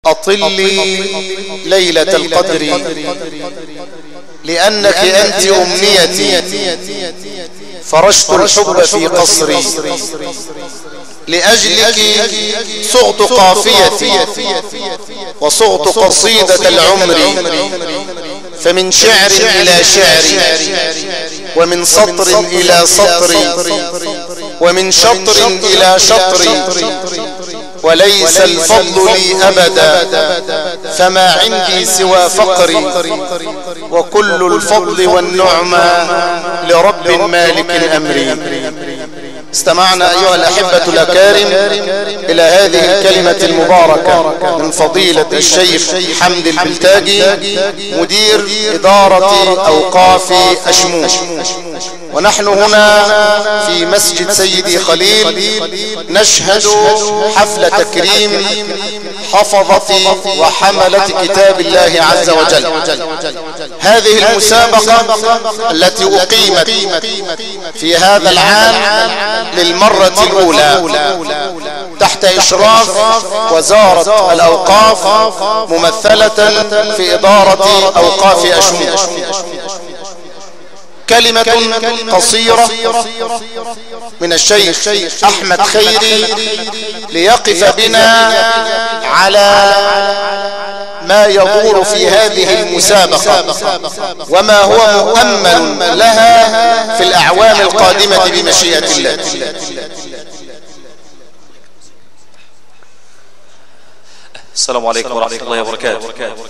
أطلي ليلة القدر لأنك أنت أمنيتي، فرشت الحب في قصري لأجلك، صغت قافيتي وصغت قصيدة العمر، فمن شعر إلى شعر ومن سطر إلى سطر ومن شطر إلى شطر، وليس الفضل لي أبدا فما عندي سوى فقري، وكل الفضل والنعمة لرب مالك الأمر. استمعنا أيها الأحبة الأكارم إلى هذه الكلمة المباركة من فضيلة الشيخ حمد البلتاجي مدير إدارة أوقاف أشموش، ونحن هنا في مسجد سيدي خليل نشهد حفل تكريم حفظة وحملة كتاب الله عز وجل. هذه المسابقة التي أقيمت في هذا العام للمرة الأولى تحت إشراف وزارة الأوقاف ممثلة في إدارة أوقاف أشموش. كلمة قصيرة من الشيخ أحمد خيري ليقف بنا على ما يدور في هذه المسابقة وما هو مؤمل لها في الأعوام القادمة بمشيئة الله. السلام عليكم ورحمة الله وبركاته.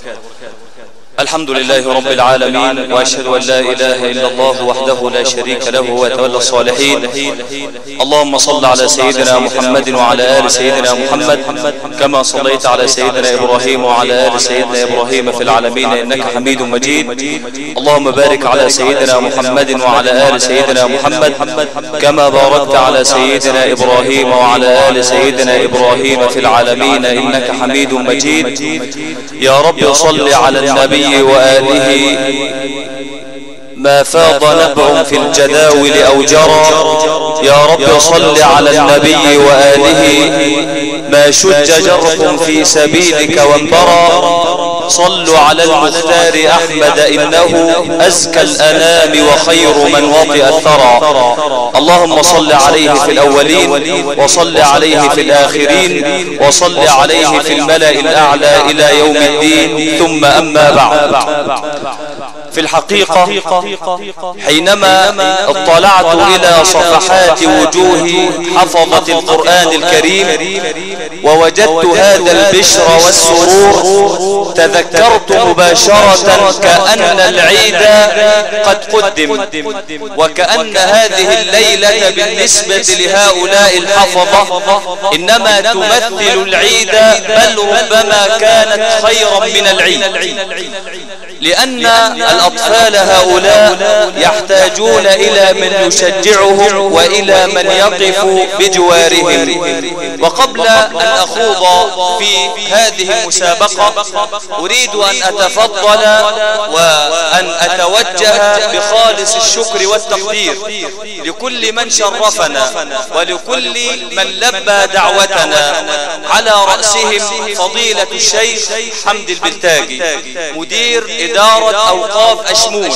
الحمد لله رب العالمين، وأشهد أن لا إله إلا الله وحده لا شريك له ويتولى الصالحين. اللهم صل على سيدنا محمد وعلى آل سيدنا محمد كما صليت على سيدنا إبراهيم وعلى آل سيدنا إبراهيم في العالمين إنك حميد مجيد. اللهم بارك على سيدنا محمد وعلى آل سيدنا محمد كما باركت على سيدنا إبراهيم وعلى آل سيدنا إبراهيم في العالمين إنك حميد مجيد. يا رب صل على النبي وآله ما فاض نبع في الجداول أو جرى. يا رب صل على النبي وآله ما شج جرح في سبيلك وانبرى. صلوا على المختار أحمد إنه أزكى الأنام وخير من وطئ الثرى. اللهم صل عليه في الأولين وصل عليه في الآخرين وصل عليه في الملأ الأعلى إلى يوم الدين. ثم أما بعد، في الحقيقة حينما اطلعت إلى صفحات وجوه حفظة القرآن الكريم ووجدت هذا البشر والسرور تذكرت مباشرة كأن العيد قد قدم، وكأن هذه الليلة بالنسبة لهؤلاء الحفظة إنما تمثل العيد، بل ربما كانت خيرا من العيد، لأن الأطفال هؤلاء يحتاجون إلى من يشجعهم وإلى من يقف بجوارهم. وقبل أن أخوض في هذه المسابقة أريد أن أتفضل وأن أتوجه بخالص الشكر والتقدير لكل من شرفنا ولكل من لبى دعوتنا، على رأسهم فضيلة الشيخ حمد البلتاجي مدير إدارة أوقاف أشموش،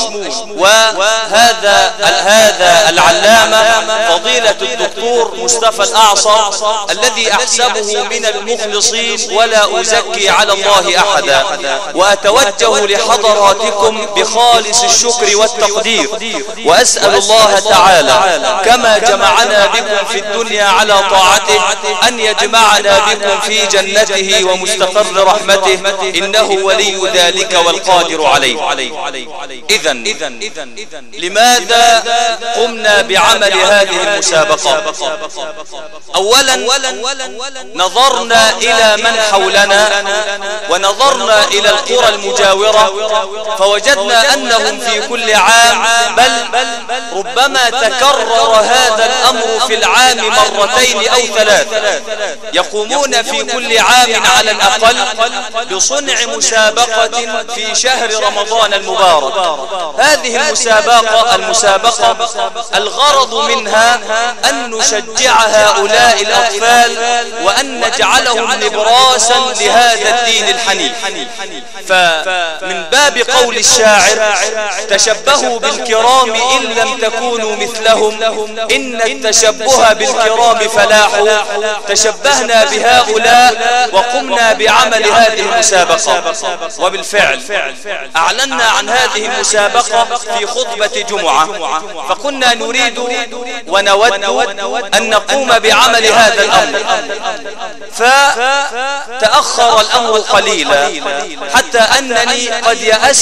وهذا العلامة فضيلة الدكتور مصطفى الأعصر الذي أحسبه من المخلصين ولا أزكي على الله أحدا. وأتوجه لحضراتكم بخالص الشكر والتقدير، وأسأل الله تعالى كما جمعنا بكم في الدنيا على طاعته أن يجمعنا بكم في جنته ومستقر رحمته، إنه ولي ذلك والقادر عليه. إذن لماذا قمنا بعمل هذه المسابقة؟ أولا نظرنا إلى من حولنا ونظرنا إلى القرى المجاورة، فوجدنا أنهم في كل عام بل ربما تكرر هذا الأمر في العام مرتين أو ثلاث، يقومون في كل عام على الأقل بصنع مسابقة في شهر رمضان المبارك. هذه المسابقة الغرض منها أن نشجع هؤلاء الأطفال وأن نجعلهم نبراسا لهذا الدين الحنيف. فمن باب قول الشاعر: تشبهوا بالكرام إن لم تكونوا مثلهم، إن التشبه بالكرام فلاح. تشبهنا بهؤلاء وقمنا بعمل هذه المسابقة، وبالفعل أعلنا عن هذه المسابقة في خطبة جمعة، فكنا نريد ونود أن نقوم بعمل هذا الأمر، فتأخر الأمر قليلا حتى أنني قد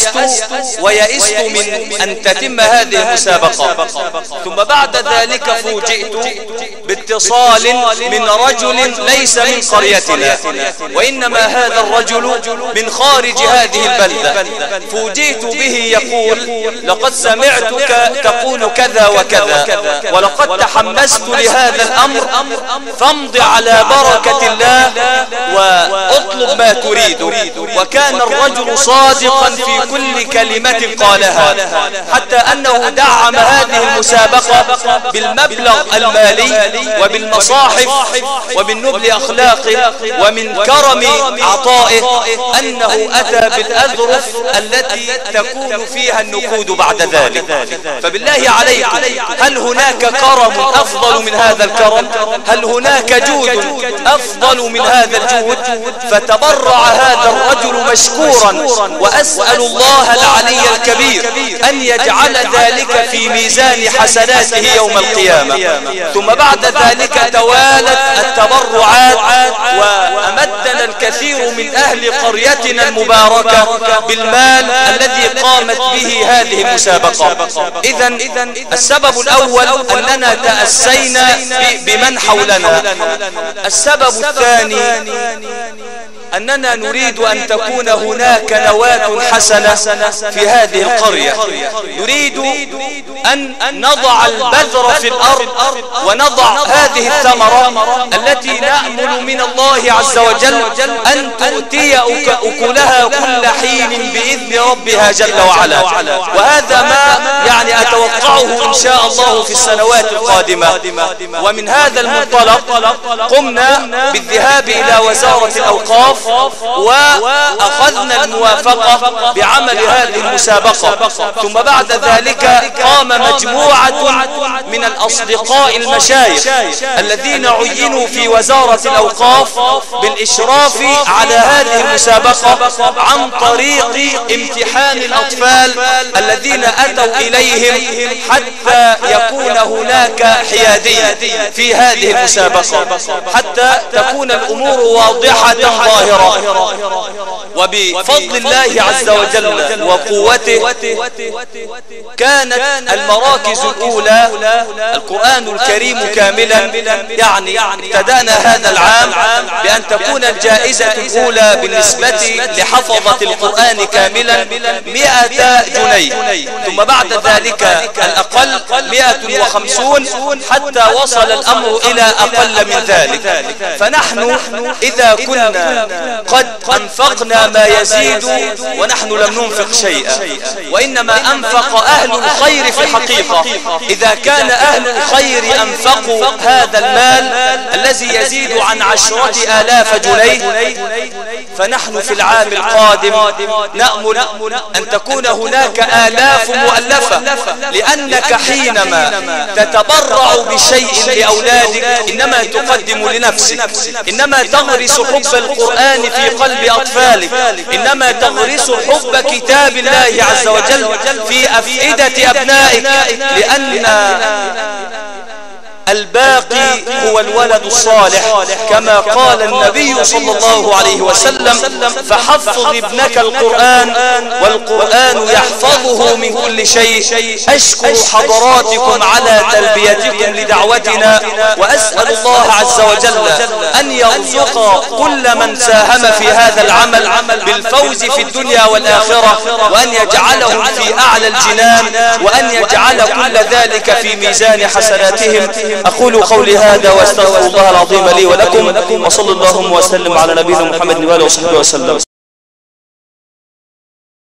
يئست من أن تتم هذه المسابقة. ثم بعد ذلك فوجئت باتصال من رجل ليس من قريتنا، وإنما هذا الرجل من خارج هذه البلدة. فوجئت به يقول: لقد سمعتك تقول كذا وكذا، ولقد تحمست لهذا الأمر، فامض على بركة الله واطلب ما تريد. وكان الرجل صادقا في كل كلمة قالها، حتى أنه دعم هذه المسابقة بالمبلغ المالي وبالمصاحف وبالنبل أخلاقه ومن كرم عطائه، أنه أتى بالأذرف التي تكون فيها النقود بعد ذلك. فبالله عليك، هل هناك كرم أفضل من هذا الكرم؟ هل هناك جود أفضل من هذا الجود؟ فتبرع هذا الرجل مشكورا، وأسأل الله العلي الكبير أن يجعل ذلك في ميزان حسناته يوم القيامة. ثم بعد ذلك توالت التبرعات، وأمدنا الكثير من أهل قريتنا المباركة بالمال الذي قامت به هذه المسابقة. إذن السبب الأول أننا تأسينا بمن حولنا. السبب الثاني أننا نريد أن تكون هناك نواة حسنة في هذه القرية. نريد أن نضع البذر في الأرض ونضع هذه الثمرة التي نأمل من الله عز وجل أن تؤتي أكلها كل حين بإذن ربها جل وعلا. وهذا ما أتوقعه إن شاء الله في السنوات القادمة. ومن هذا المنطلق قمنا بالذهاب إلى وزارة الأوقاف وأخذنا الموافقة بعمل هذه المسابقة. ثم بعد ذلك قام مجموعة من الأصدقاء المشايخ الذين عينوا في وزارة الأوقاف بالإشراف على هذه المسابقة عن طريق امتحان الأطفال الذين أتوا إليهم حتى يكون هناك حيادية في هذه المسابقة، حتى تكون الأمور واضحة ظاهرة. وبفضل الله عز وجل وقوته كانت المراكز الأولى القرآن الكريم كاملا. ابتدأنا هذا العام بأن تكون الجائزة الأولى بالنسبة لحفظة القرآن كاملا 100 جنيه، ثم بعد ذلك الأقل 150، حتى وصل الأمر إلى أقل من ذلك. فنحن إذا كنا قد أنفقنا ما يزيد ونحن لم ننفق شيئا، وإنما أنفق أهل الخير في الحقيقة. إذا كان أهل الخير أنفقوا هذا المال الذي يزيد عن 10,000 جنيه، فنحن في العام القادم نأمل أن تكون هناك آلاف مؤلفة، لأنك حينما تتبرع بشيء لأولادك إنما تقدم لنفسك، إنما تغرس حب القرآن في قلب أطفالك، إنما تغرس حب كتاب الله عز وجل في أفئدة أبنائك، لأن الباقي هو الولد الصالح، كما قال النبي صلى الله عليه وسلم: فحفظ ابنك القرآن والقرآن يحفظه من كل شيء. أشكر حضراتكم على تلبيتكم لدعوتنا، وأسأل الله عز وجل أن يرزق كل من ساهم في هذا العمل بالفوز في الدنيا والآخرة، وأن يجعلهم في أعلى الجنان، وأن يجعل كل ذلك في ميزان حسناتهم. أقول قولي هذا وأستغفر الله العظيم لي ولكم، وصلى الله وسلم على نبينا محمد وآله وصحبه وسلم.